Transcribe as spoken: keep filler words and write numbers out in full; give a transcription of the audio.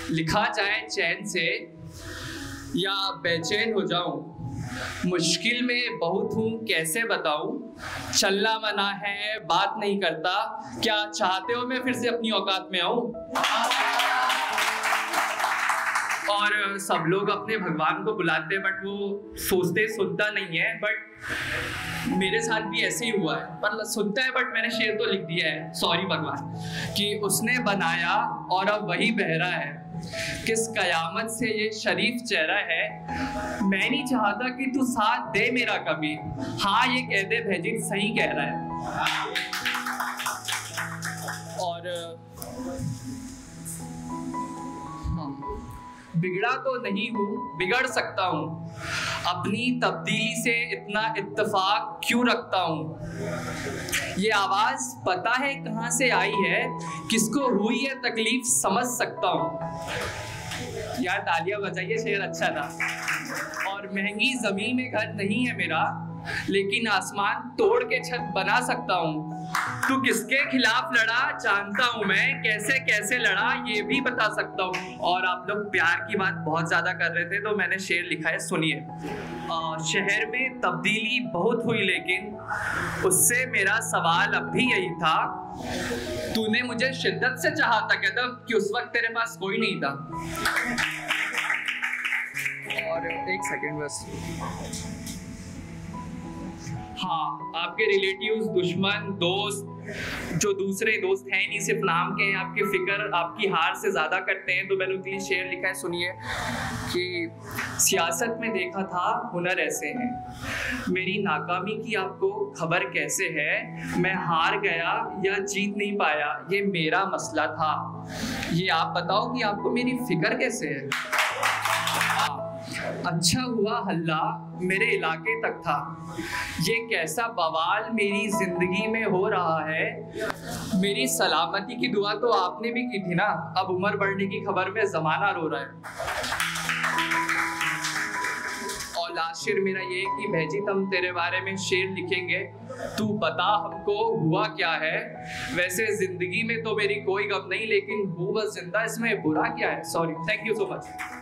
लिखा जाए चैन से या बेचैन हो जाऊं, मुश्किल में बहुत हूँ कैसे बताऊं, चलना मना है बात नहीं करता, क्या चाहते हो मैं फिर से अपनी औकात में आऊं। और सब लोग अपने भगवान को बुलाते हैं बट वो सोचते सुनता नहीं है, बट मेरे साथ भी ऐसे ही हुआ है। मतलब सुनता है बट मैंने शेर तो लिख दिया है, सॉरी भगवान, कि उसने बनाया और अब वही बह रहा है, किस कयामत से ये शरीफ चेहरा है, मैं नहीं चाहता कि तू साथ दे मेरा कभी, हाँ ये कह दे भैजीत सही कह रहा है। और बिगड़ा तो नहीं हूँ, बिगड़ सकता हूँ, अपनी तब्दीली से इतना इत्तेफाक क्यों रखता हूँ, ये आवाज पता है कहाँ से आई है, किसको हुई है तकलीफ समझ सकता हूँ। यार तालियां बजाइए, शेर अच्छा था। और महंगी जमीन में घर नहीं है मेरा, लेकिन आसमान तोड़ के छत बना सकता हूँ। तू किसके खिलाफ लड़ा जानता हूँ मैं, कैसे कैसे लड़ा ये भी बता सकता हूँ। और आप लोग प्यार की बात बहुत ज्यादा कर रहे थे तो मैंने शेर लिखा है, सुनिए। शहर में तब्दीली बहुत हुई लेकिन उससे मेरा सवाल अब भी यही था, तूने मुझे शिद्दत से चाहा था क्या तब कि उस वक्त तेरे पास कोई नहीं था। और एक सेकंड बस। हाँ, आपके रिलेटिव्स, दुश्मन, दोस्त जो दूसरे दोस्त हैं नहीं सिर्फ नाम के हैं, आपके फिक्र आपकी हार से ज्यादा करते हैं, तो मैंने उनके लिए शेर लिखा है, सुनिए। कि सियासत में देखा था हुनर ऐसे हैं, मेरी नाकामी की आपको खबर कैसे है, मैं हार गया या जीत नहीं पाया ये मेरा मसला था, ये आप बताओ कि आपको मेरी फिक्र कैसे है। अच्छा हुआ हल्ला मेरे इलाके तक था, ये कैसा बवाल मेरी जिंदगी में हो रहा है, मेरी सलामती की दुआ तो आपने भी की थी ना, अब उम्र बढ़ने की खबर में जमाना रो रहा है। और लास्ट शेर मेरा ये कि भैजीत हम तेरे बारे में शेर लिखेंगे, तू बता हमको हुआ क्या है, वैसे जिंदगी में तो मेरी कोई गम नहीं लेकिन हूँ बस जिंदा, इसमें बुरा क्या है। Sorry, thank you so much.